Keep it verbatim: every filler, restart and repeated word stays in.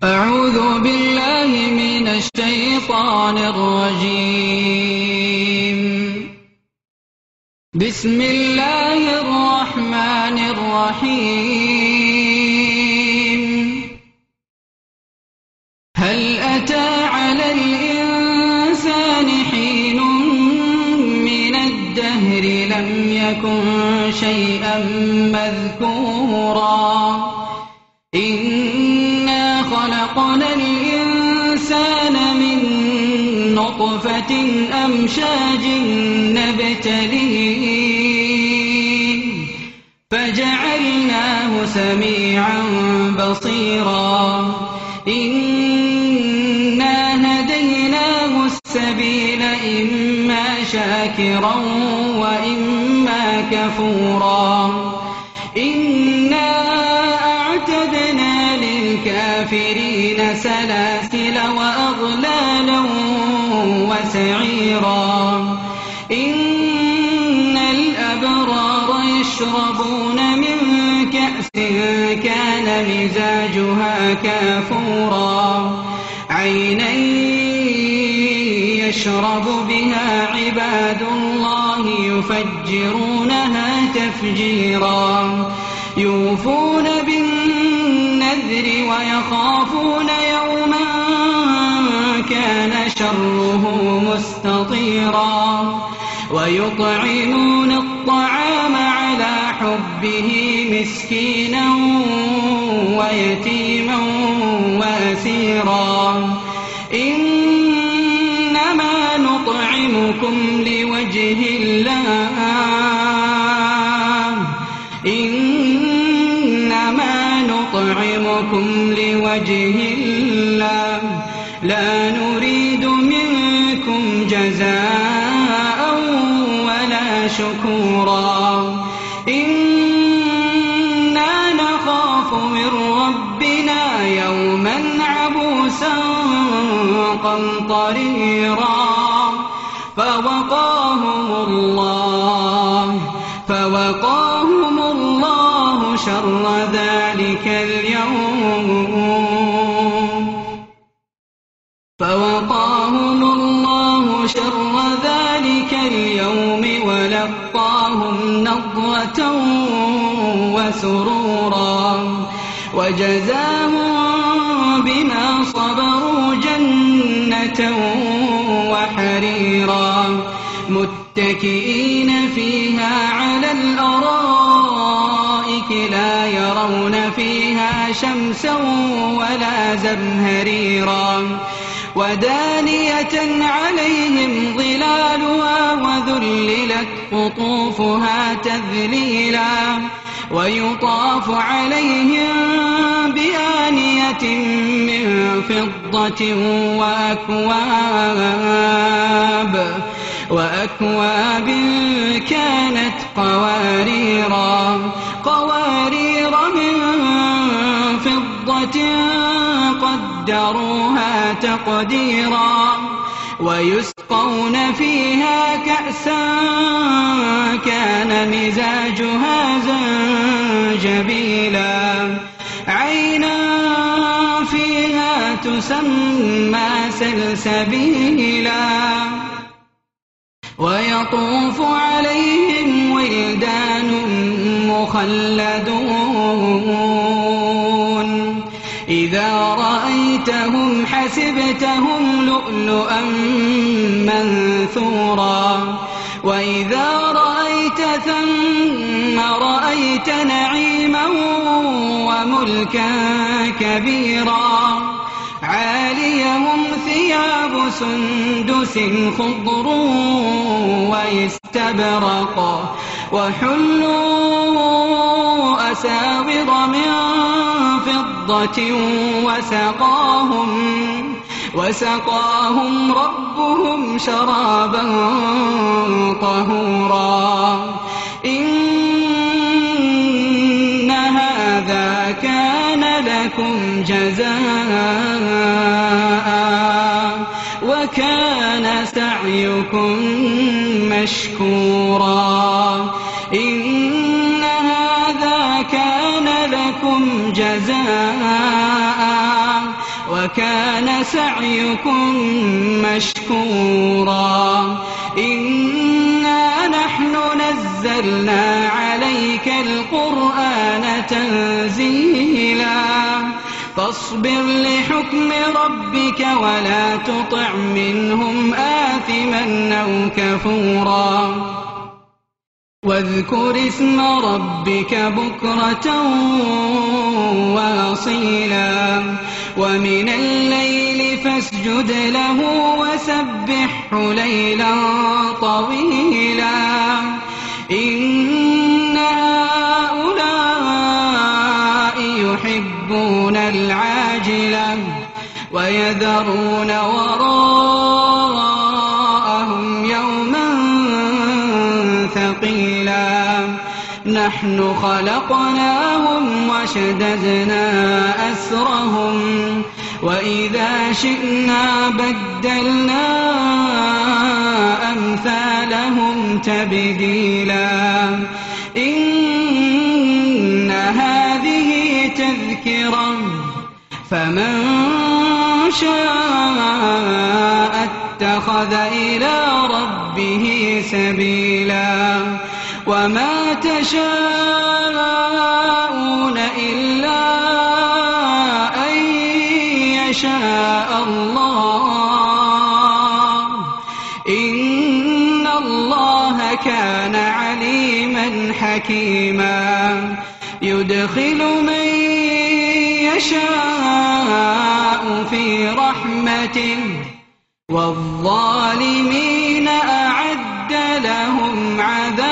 أعوذ بالله من الشيطان الرجيم. بسم الله الرحمن الرحيم. هل أتى على الإنسان حين من الدهر لم يكن شيئا مذكورا إنا خلقنا الإنسان من نطفة أمشاج نبتليه فجعلناه سميعا بصيرا إنا هديناه السبيل إما شاكرا وإما كفورا إنا أعتدنا للكافرين سلاسل وأغلالا وسعيرا إن الأبرار يشربون من كأس كان مزاجها كافورا عينا يشرب بها عباد الله يفجرونها تفجيرا يوفون بالنذر ويخافون يوما كان شره مستطيرا ويطعمون الطعام على حبه مسكينا ويتيما وأسيرا إنما نطعمكم لوجه الله إنما نطعمكم لوجه الله لا نريد منكم جزاء ولا شكورا إنا نخاف من ربنا يوما عبوسا قمطريرا فوقاهم الله فوقاهم الله شر ذلك اليوم فوقاهم الله شر ذلك اليوم ولقاهم نضرة وسرورا وجزاهم بما صبروا جنة وحريرا متكئين فيها على الأرائك لا يرون فيها شمسا ولا زمهريرا ودانية عليهم ظلالها وذللت قطوفها تذليلا ويطاف عليهم بآنية من فضة وأكواب وأكواب كانت قواريرا قوارير من فضة قدروها تقديرا ويسقون فيها كأسا كان مزاجها زنجبيلا عينا فيها تسمى سلسبيلا ويطوف عليهم ولدان مخلدون إذا رأيتهم حسبتهم لؤلؤا منثورا وإذا رأيت ثم رأيت نعيما وملكا كبيرا عاليهم ثياب سندس خضر واستبرق وحلوا أساور من فضة وسقاهم وسقاهم ربهم شرابا طهورا إن هذا كان لكم جزاء وكان سعيكم مشكورا إن هذا كان لكم جزاء وكان سعيكم مشكورا إنا نحن نزلنا عليك القرآن تنزيلا فاصبر لحكم ربك ولا تطع منهم آثما أو كفورا واذكر اسم ربك بكرة وأصيلا ومن الليل فاسجد له وسبحه ليلا طويلا إن هؤلاء يحبون العاجلة ويذرون وراءهم يوما ثقيلا نحن خلقناهم وشددنا أسرهم وإذا شئنا بدلنا أمثالهم تبديلا إن هذه تذكرة فمن شاء اتخذ إلى ربه سبيلا وما تشاءون إلا أن يشاء الله إن الله كان عليما حكيما يدخل من يشاء في رحمته والظالمين أعد لهم عذابا